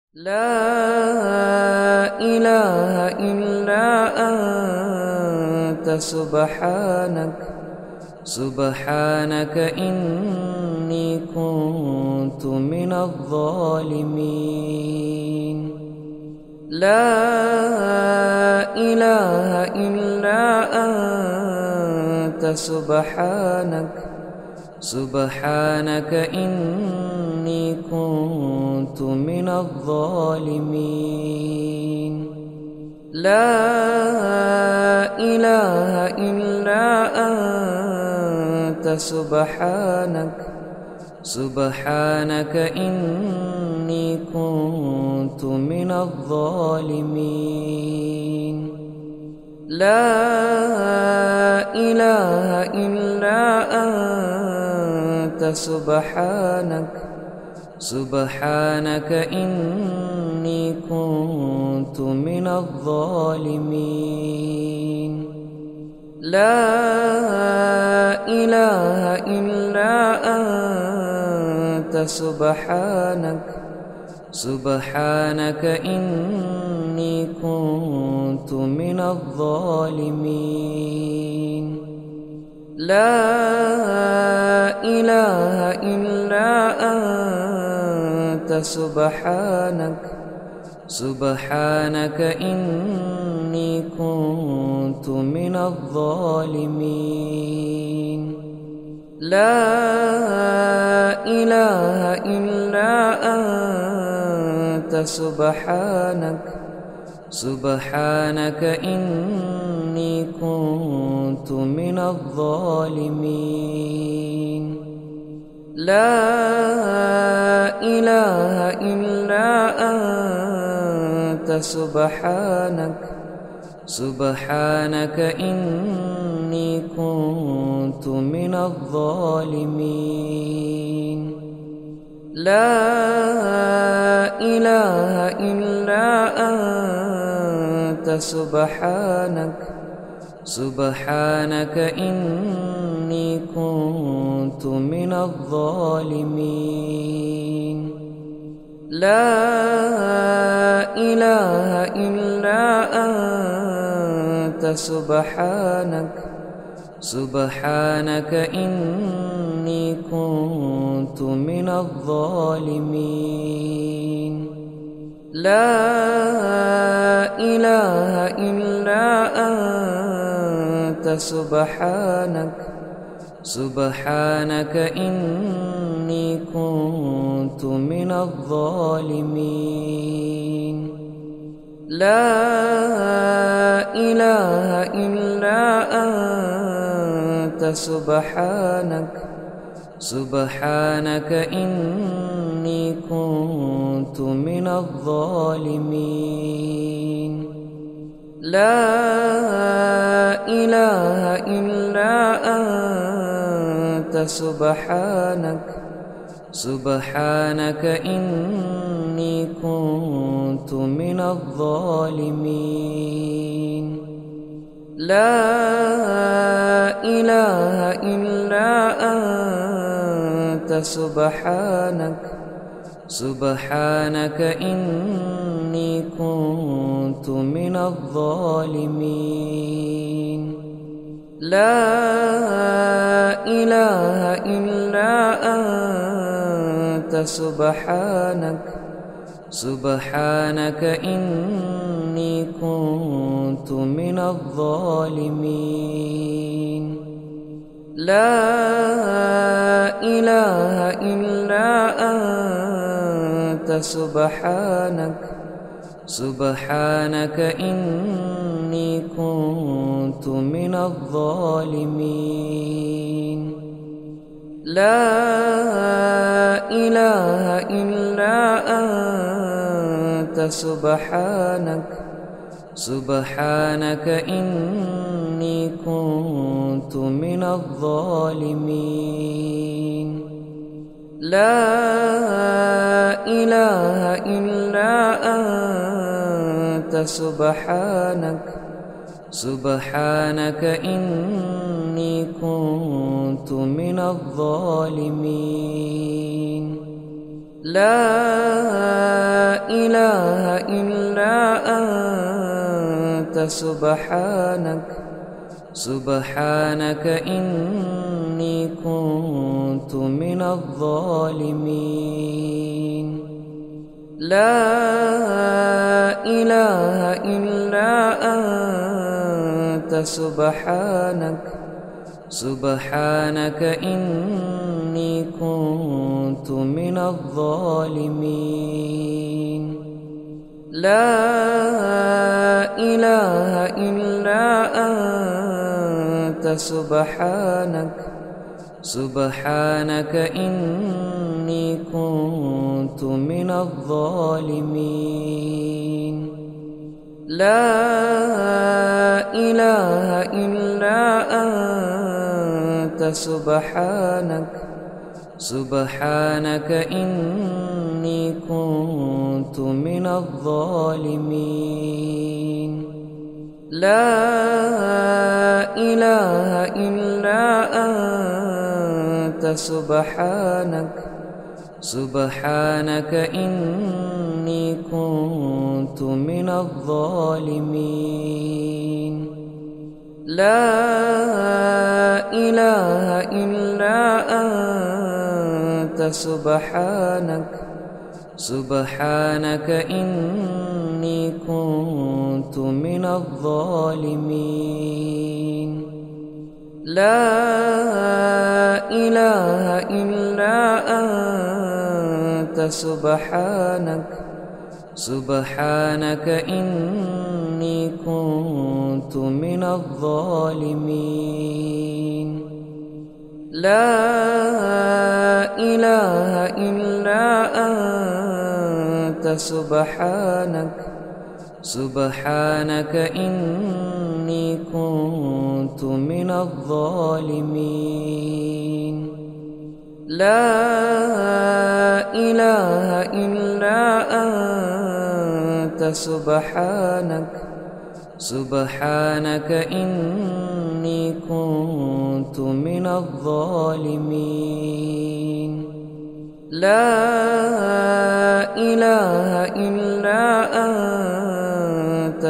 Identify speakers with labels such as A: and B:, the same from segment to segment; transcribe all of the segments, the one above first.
A: لا إله إلا أنت سبحانك إني كنت من الظالمين. لا إله إلا أنت سبحانك إني كنت من الظالمين. لا إله إلا أنت سبحانك إني كنت من الظالمين. لا إله إلا أنت سبحانك إني كنت من الظالمين. لا إله إلا أنت سبحانك إني كنت من الظالمين. لا إله إلا أنت سبحانك إني كنت من الظالمين. لا إله إلا أنت سبحانك إني كنت من الظالمين. لا إله إلا أنت سبحانك إني كنت من الظالمين. لا إله إلا أنت سبحانك إني كنت من الظالمين. لا إله إلا أنت سبحانك إني كنت من الظالمين. لا إله إلا أنت سبحانك إني كنت من الظالمين. لا إله إلا أنت سبحانك إني كنت من الظالمين. لا إله إلا أنت سبحانك إني كنت من الظالمين. لا إله إلا أنت سبحانك إني كنت من الظالمين. لا إله إلا أنت سبحانك إني كنت من الظالمين. لا إله إلا أنت سبحانك إني كنت من الظالمين. لا إله إلا أنت سبحانك إني كنت من الظالمين. لا إله إلا أنت سبحانك إني كنت من الظالمين. لا إله إلا أنت سبحانك إني كنت من الظالمين. لا إله إلا أنت سبحانك إني كنت من الظالمين. لا إله إلا أنت سبحانك إني كنت من الظالمين. لا إله إلا أنت سبحانك إني كنت من الظالمين. لا إله إلا أنت سبحانك إني كنت من الظالمين. لا إله إلا أنت سبحانك إني كنت من الظالمين. لا إله إلا أنت سبحانك إني كنت من الظالمين. لا إله إلا أنت سبحانك إني كنت من الظالمين. لا إله إلا أنت سبحانك إني كنت من الظالمين. لا إله إلا أنت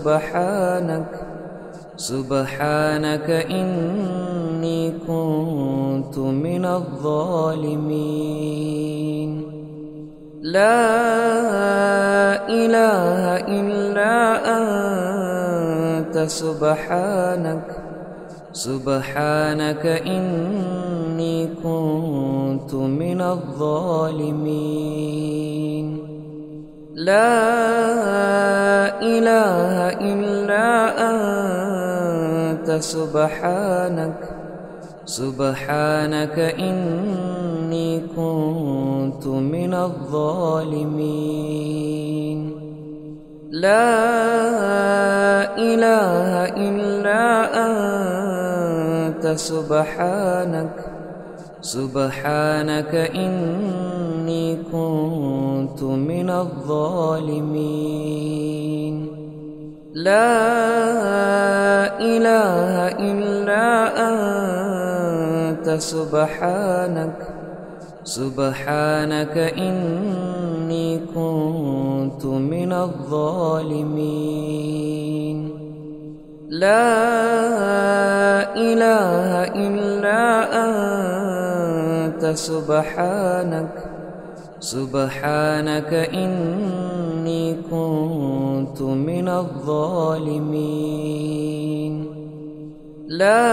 A: سبحانك إني كنت من الظالمين. لا إله إلا أنت سبحانك إني كنت من الظالمين. لا إله إلا أنت سبحانك إني كنت من الظالمين. لا إله إلا أنت سبحانك إني كنت من الظالمين. لا إله إلا أنت سبحانك إني كنت من الظالمين. لا إله إلا أنت سبحانك إني كنت من الظالمين. لا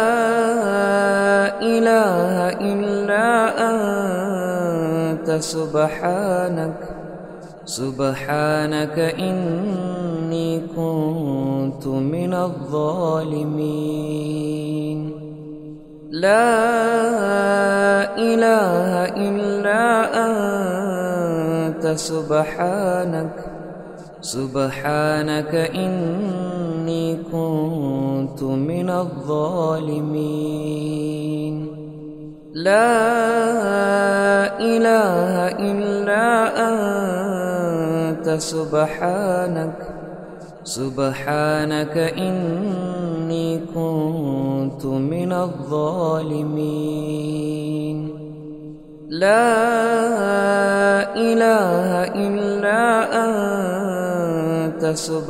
A: إله إلا أنت سبحانك إني كنت من الظالمين. لا إله إلا أنت سبحانك إني كنت من الظالمين. لا إله إلا أنت سبحانك إني كنت من الظالمين. لا إله إلا أنت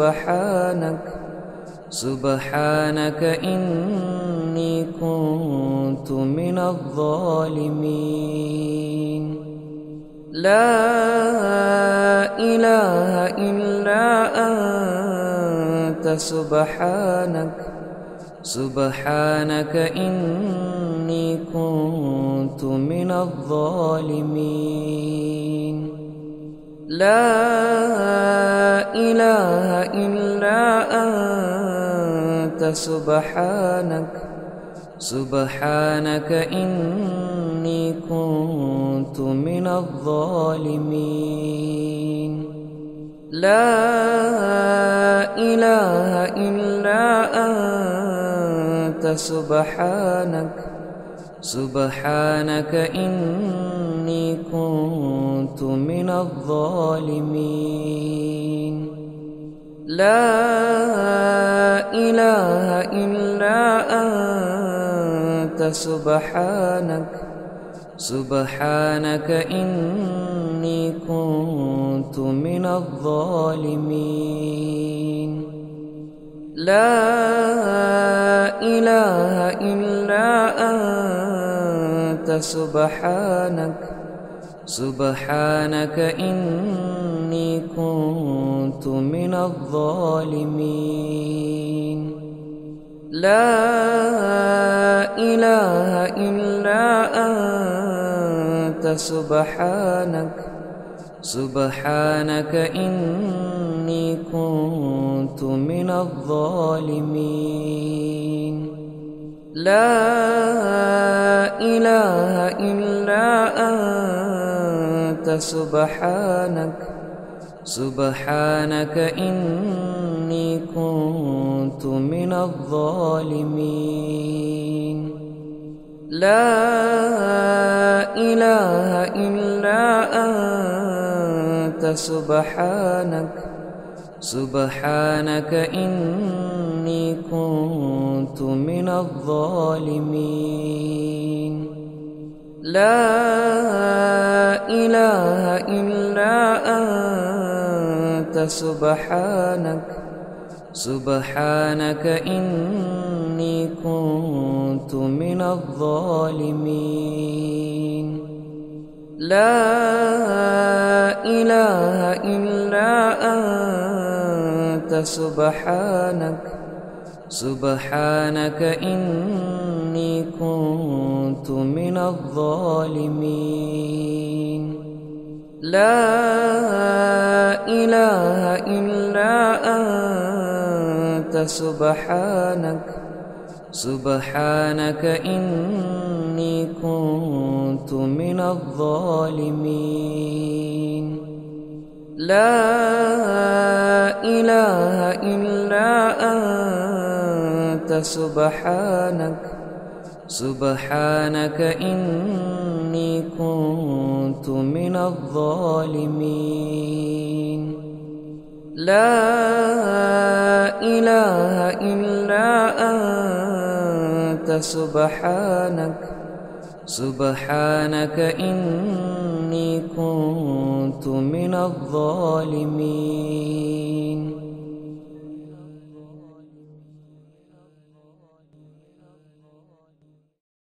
A: سبحانك إني كنت من الظالمين. لا إله إلا أنت سبحانك إني كنت من الظالمين. لا إله إلا أنت سبحانك إني كنت من الظالمين. لا إله إلا أنت سبحانك إني كنت من الظالمين. لا إله إلا أنت سبحانك إني كنت من الظالمين. لا إله إلا أنت سبحانك إني كنت من الظالمين. لا إله إلا أنت سبحانك إني كنت من الظالمين. لا إله إلا أنت سبحانك إني كنت من الظالمين. لا إله إلا أنت سبحانك إني كنت من الظالمين. لا إله إلا أنت سبحانك إني كنت من الظالمين. لا إله إلا أنت سبحانك إني كنت من الظالمين. لا إله إلا أنت سبحانك إني كنت من الظالمين. لا إله إلا أنت سبحانك إني كنت من الظالمين. لا إله إلا أنت سبحانك إني كنت من الظالمين.